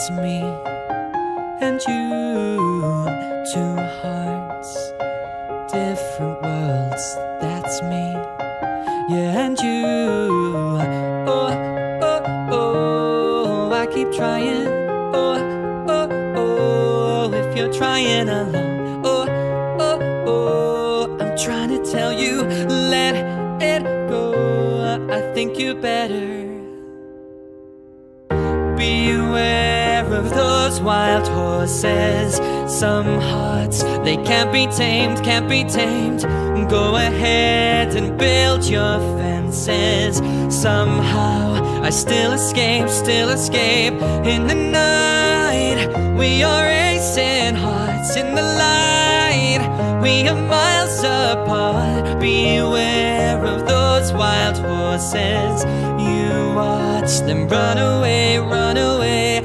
that's me and you. Two hearts, different worlds, that's me, yeah, and you. Oh, oh, oh, I keep trying. Oh, oh, oh, if you're trying along. Oh, oh, oh, I'm trying to tell you, let it go. I think you better beware of those wild horses. Some hearts, they can't be tamed, can't be tamed. Go ahead and build your fences. Somehow I still escape in the night. We are racing hearts in the light. We are miles apart. Beware of those wild horses. You watch them run away, run away.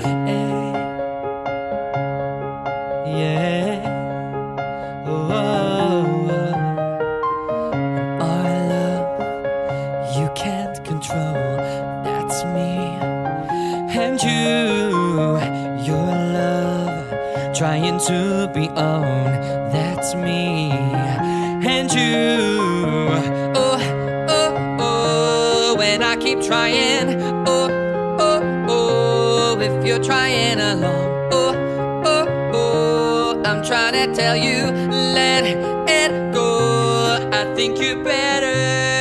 Yeah. Oh, oh, oh. Our love, you can't control. That's me and you. Your love, trying to be owned. That's me and you. Oh, oh, oh, and I keep trying. Oh, oh, oh, if you're trying along. Oh, oh, oh, I'm trying to tell you, let it go. I think you better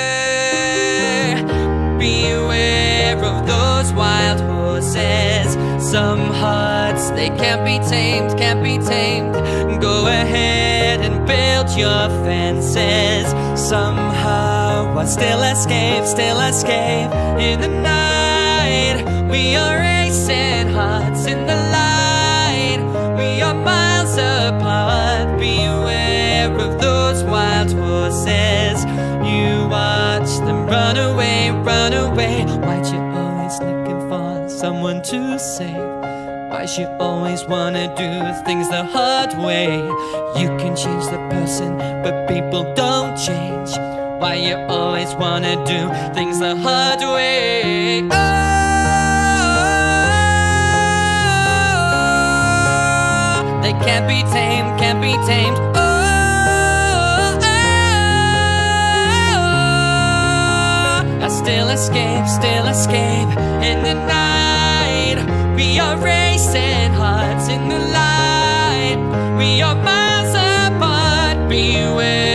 beware of those wild horses. Some hearts, they can't be tamed, can't be tamed. Go ahead and build your fences. Somehow I still escape in the night. We are racing hearts in the light. We are miles apart. Beware of those wild horses. You watch them run away, run away. Why'd you always looking for someone to save? Why'd you always wanna do things the hard way? You can change the person, but people don't change. Why you always wanna do things the hard way? Oh, they can't be tamed, can't be tamed. Oh, I still escape in the night. We are racing hearts in the light. We are miles apart. Beware